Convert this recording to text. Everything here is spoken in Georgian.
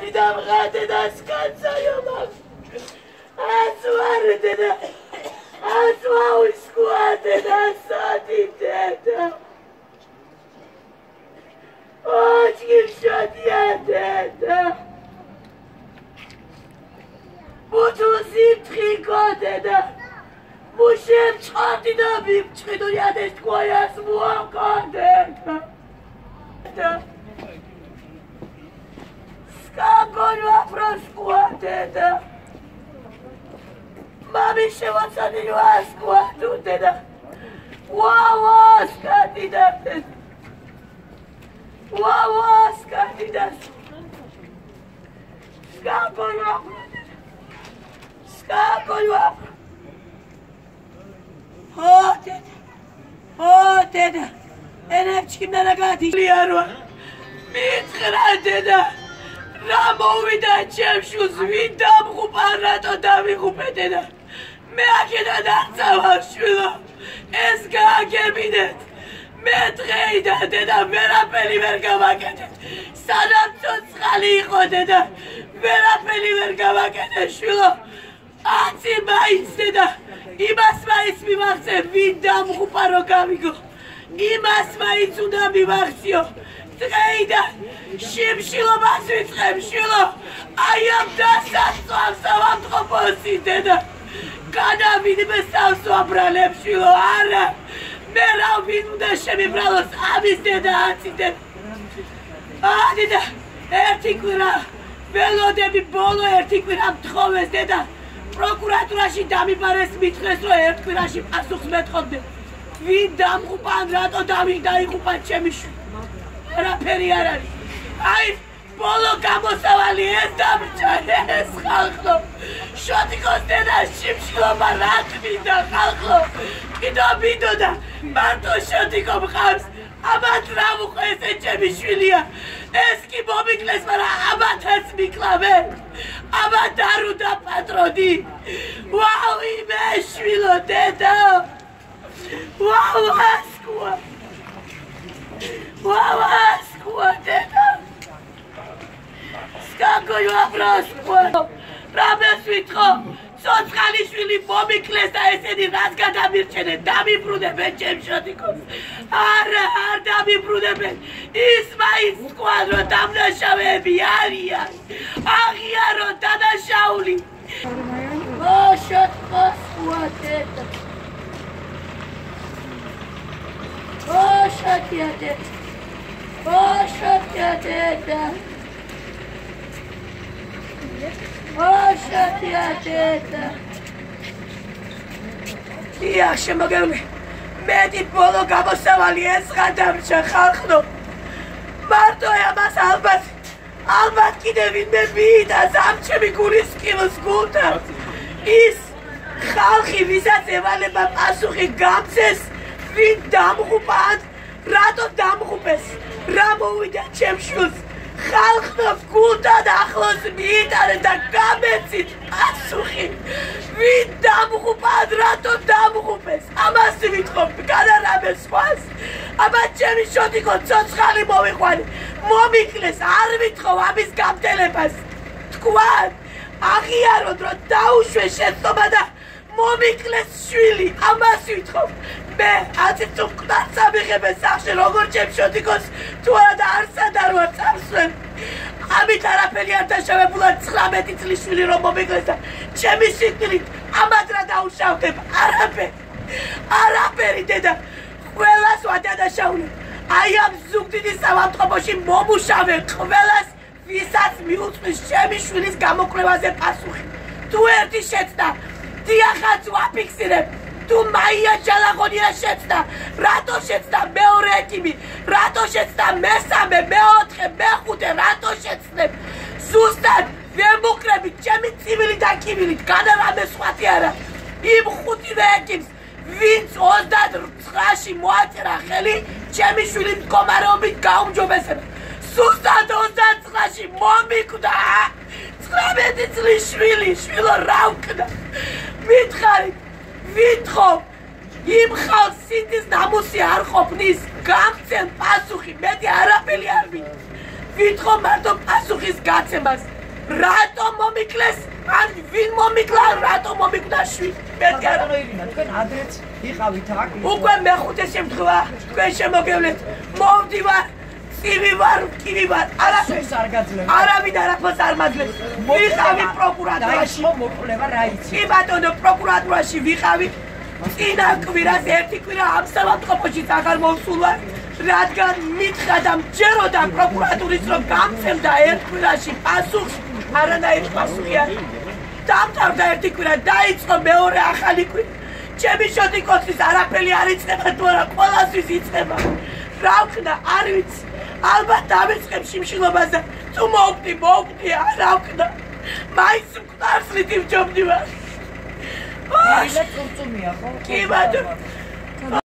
دیدم خطت از کنسایومم اسوار دیدم اسوار اسکوات دستاتی دیدم آجگیر شدیه دیدم بوتوزیم تریکا دیدم موشم چهار دیدم بیم چقیدو یدش کوی از موام کار دیدم Скакаю просмотрела, маме ще оценила складутена, уау скатина, уау скатина, скакаю, отеда, ენერჩკიმდა გადილიარო, მითხრადედა. რა მოვიდა ჩემშულს ვინ დამღუპა რატო დამიღუპეთედა მე აქედან აღწავალ შვილო ეს გააგებინეთ მე დღეიდან დედა ვერაფერი ვერ გავაკეთეთ სანამ ცოცხალი იყო დედა ვერაფერი ვერ გავაკეთე შვილო აცი მაინც დედა იმას მაინც მიმაღწე ვინ დამღუპა რო გავიგო იმას მაინც უნდა მიმაღწიო დღეიდან შიმშილობას ვიწყებ შილო აი ამ დასასწრაფ სამამთყოფოსი დედა განავიდმე სავს ვაბრალებ შილო არა მე რა ვინ უნდა შემიბრალოს ამის დედა აციდებ დედა ერთი კვირა ველოდები ბოლო ერთი კვირა მთხოვეს დედა პროკურატურაში დამიბარეს მითხრეს რომ ერთ კვირაში პასუხს მეტყობდე ვინ დამღუპა რატო დაიღუპა ჩემი შვილი არაფერი არ არის აი ბოლო გამოსავალი ეს დამრჩა ეს ხალხო შოტიკოს დედა შიმშილობა რა თმინდა ხალხო კიდო და მარტო შოტიკო მყავს ამათ რა უყო ესე ჩემი შვილია ეს კი მომიკლეს მაგრამ ამათაც მიკლავე ამათ არ უნდა პატრონი ვაუ იმე შვილო დედა ვაუ ასკუა Ваваскуа, деда! Скакаю апроскуа! Рабес витхо! Соцхалишвили მომიკლეს და ესენი რაც გადამირჩენენ, დამიბრუნებენ ჩემ შოტიკოს. არა, არ დამიბრუნებენ. ის მაინც თქვან, რომ დამნაშავეები არიან. აღიაროთ დანაშაული. ო, შოტიკოსკუა, დედა! ო, შოტია, დედა! ო, შოტია, დედა! ოშატია დედა დიახ შემოგევლე მეტი ბოლო გამოსავალი ეს გადამრჩა ხალხო მარტო ამას ალბათ კიდე ვინმე ვიდა ზამჩემი გულის კილოს გულთან ის ხალხი ვისაც ევალება პასუხი გამცეს ვინ დამღუპა რატო დამღუპეს რა მოვიდა ჩემშვილს ხალხო გულთან ახლოს მიიტანე და გამეცით პასუხი ვინ დამღუპა რატო დამღუპეს ამას ვიტყობ განარამე სხვას აბა ჩემი შოტიკო ცოცხალი მოვიყვანე მომიკლეს არ ვიტყობ ამის გამტელებას თქვან აღიაროთ რომ დაუშვე შეცდომა და მომიკლეს შვილი ამას ვიტყობ მე აცით მკვდარს ამიღებე სახში როგორ ჩემ შოტიკოს თუ არა არსად არ ვარ წამსვენ ამით არაფერი არ დაშავებულად 19 წლის შვილი რომ მომიკლეს და ჩემი სიკვდილით ამათ რა დაუშავდებ არაფერი დედა ყველას ვადადაშავლებ აი ამ ზუგდიდის სამავთყოფოში მომუშავე ყველას ვისაც მიუწვის ჩემი შვილის გამოკვლევაზე პასუხი თუ ერთი შეცდა დიახაც ვაფიქსირებ თუ მაია ჯალაღონია შეცდა რატო შეცდა მეორე ეკიმი რატო შეცდა მესამე მეოთხე მეხუთე რატო შეცდებ ზუსტად ვემუქრებით ჩემი ცივილი და კიბილით განარამე სხვათი არა იმ ხუთივე ეკიმს ვინც 29-ში მოაწერა ხელი ჩემი შვილი მდგომარეობით გაუმჯობესება ზუსტად 29-ში მომიკვდა 19 წლის შვილო რა ვკდა მითხარით ვითხობ იმ ხალხს სინდის ნამუსი არ ყოფნის გამცემ პასუხი მეტი არაფერი არ მინდა ვითხობ მარტო პასუხის გაცემას რატომ მომიკლეს ან ვინ მომიკლა რატომ მომიკვდა მეთქი არა ირინა თქვენ ადრეც იყავით აქ უკვე მეხუთე შემთხვევა თქვენ შემოგევლეთ მოვდივარ წივი ვარ კივი ვარ არაფერს არ გაძლევთ არავინ არაფერს არ მაძლევს ვიყავი პროკურატურაში მოკვლევა რა იცი კი ბატონო პროკურატურაში ვიყავი წინა კვირას ერთი კვირა ამ სამავთყოფოშიც აღარ მოვსულვარ რადგან მითხრა და მჯეროდა პროკურატურის რომ გამცემდა ერთ კვირაში პასუხს არანაირი პასუხი არ დამთავრდა ერთი კვირა დაიწყო მეორე ახალი კვირა ჩემი შოთი კოცის არაფერი არ იწყება თუ არა ყველასთვის იწყება რა ვქნა არ ვიცი ალბათ დავიწყებ შიმშილობაზე თუ მოვკვდი რა ვქნა მაინც მკვდარს ვით იმჯობდი ვარ ირინა წურწუმია ხო კი ბატონო